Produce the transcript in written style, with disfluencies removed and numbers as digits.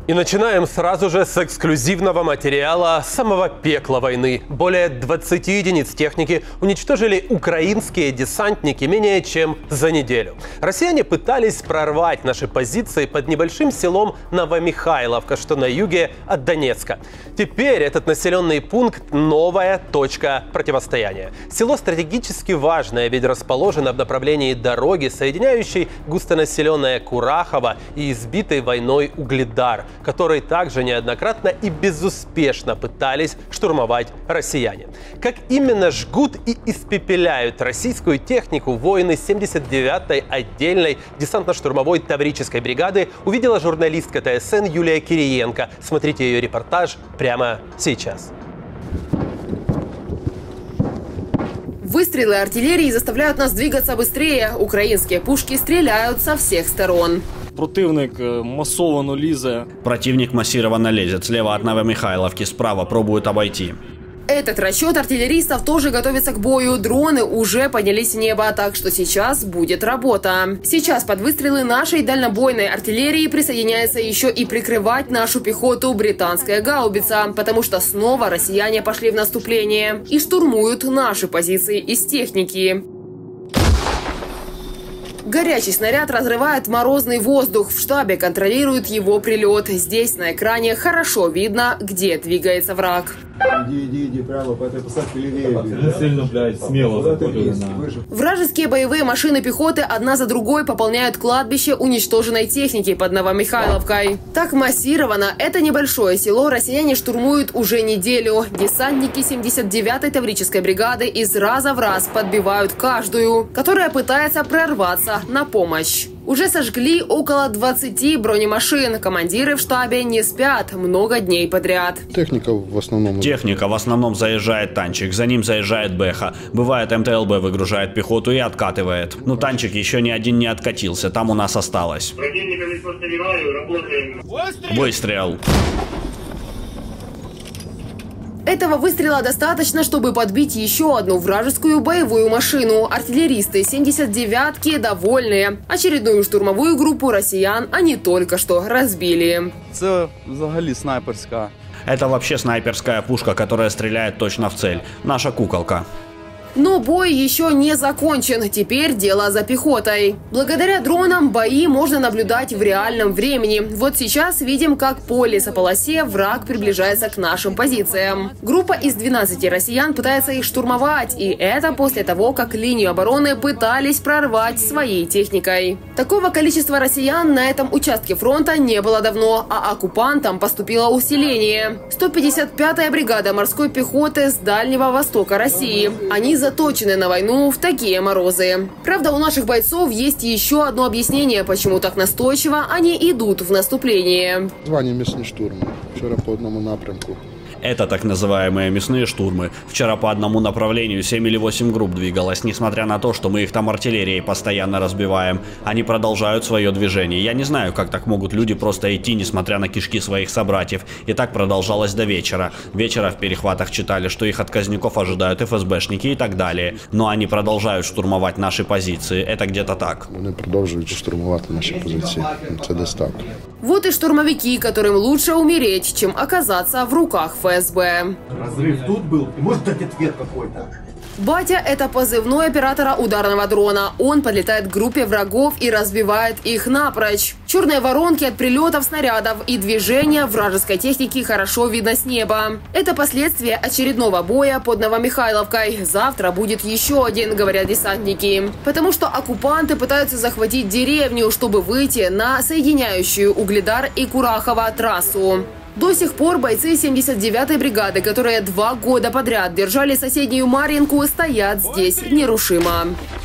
И начинаем сразу же с эксклюзивного материала самого пекла войны. Более 20 единиц техники уничтожили украинские десантники менее чем за неделю. Россияне пытались прорвать наши позиции под небольшим селом Новомихайловка, что на юге от Донецка. Теперь этот населенный пункт – новая точка противостояния. Село стратегически важное, ведь расположено в направлении дороги, соединяющей густонаселенное Курахово и избитый войной Угледар, который также неоднократно и безуспешно пытались штурмовать россияне. Как именно жгут и испепеляют российскую технику воины 79-й отдельной десантно-штурмовой таврической бригады, увидела журналистка ТСН Юлия Кириенко. Смотрите ее репортаж прямо сейчас. Выстрелы артиллерии заставляют нас двигаться быстрее. Украинские пушки стреляют со всех сторон. Противник массованно лізе. Противник массированно лезет. Слева от Новомихайловки, справа пробуют обойти. Этот расчет артиллеристов тоже готовится к бою. Дроны уже поднялись в небо, так что сейчас будет работа. Сейчас под выстрелы нашей дальнобойной артиллерии присоединяется еще и прикрывать нашу пехоту британская гаубица, потому что снова россияне пошли в наступление и штурмуют наши позиции из техники. Горячий снаряд разрывает морозный воздух. В штабе контролируют его прилет. Здесь на экране хорошо видно, где двигается враг. Иди, прямо по этой посадке левее. Сильно, блядь, смело. Вражеские боевые машины пехоты одна за другой пополняют кладбище уничтоженной техники под Новомихайловкой. Так массированно это небольшое село россияне штурмуют уже неделю. Десантники 79-й таврической бригады из раза в раз подбивают каждую, которая пытается прорваться на помощь. Уже сожгли около 20 бронемашин. Командиры в штабе не спят много дней подряд. Техника в основном заезжает танчик, за ним заезжает Бэха. Бывает МТЛБ выгружает пехоту и откатывает. Но танчик еще ни один не откатился, там у нас осталось. Выстрел. Этого выстрела достаточно, чтобы подбить еще одну вражескую боевую машину. Артиллеристы 79-ки довольны. Очередную штурмовую группу россиян они только что разбили. Это взагалі снайперська. Это вообще снайперская пушка, которая стреляет точно в цель. Наша куколка. Но бой еще не закончен. Теперь дело за пехотой. Благодаря дронам бои можно наблюдать в реальном времени. Вот сейчас видим, как по лесополосе враг приближается к нашим позициям. Группа из 12 россиян пытается их штурмовать. И это после того, как линию обороны пытались прорвать своей техникой. Такого количества россиян на этом участке фронта не было давно. А оккупантам поступило усиление. 155-я бригада морской пехоты с Дальнего Востока России. Они заточены на войну в такие морозы. Правда, у наших бойцов есть еще одно объяснение, почему так настойчиво они идут в наступление. Звание «Мясний штурм». Вчера по одному напрямку. Это так называемые мясные штурмы. Вчера по одному направлению 7 или 8 групп двигалось, несмотря на то, что мы их там артиллерией постоянно разбиваем. Они продолжают свое движение. Я не знаю, как так могут люди просто идти, несмотря на кишки своих собратьев. И так продолжалось до вечера. Вечера в перехватах читали, что их отказников ожидают ФСБшники и так далее. Но они продолжают штурмовать наши позиции. Это где-то так. Они продолжают штурмовать наши позиции. Это десь так. Вот и штурмовики, которым лучше умереть, чем оказаться в руках ФСБ. Разрыв тут был, может дать ответ какой-то. Батя – это позывной оператора ударного дрона. Он подлетает к группе врагов и разбивает их напрочь. Черные воронки от прилетов снарядов и движения вражеской техники хорошо видно с неба. Это последствия очередного боя под Новомихайловкой. Завтра будет еще один, говорят десантники. Потому что оккупанты пытаются захватить деревню, чтобы выйти на соединяющую Угледар и Курахово трассу. До сих пор бойцы 79-й бригады, которые 2 года подряд держали соседнюю Марьинку, стоят здесь нерушимо.